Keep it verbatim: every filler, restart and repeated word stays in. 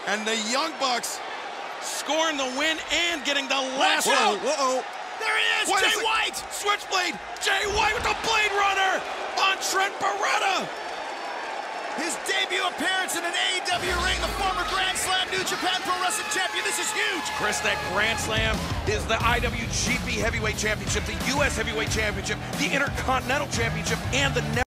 And the Young Bucks scoring the win and getting the last Whoa, out. whoa, There he is, What Jay is it? White! Switchblade, Jay White with the Blade Runner on Trent Beretta. His debut appearance in an A E W ring, the former Grand Slam New Japan Pro Wrestling Champion. This is huge. Chris, that Grand Slam is the I W G P Heavyweight Championship, the U S Heavyweight Championship, the Intercontinental Championship, and the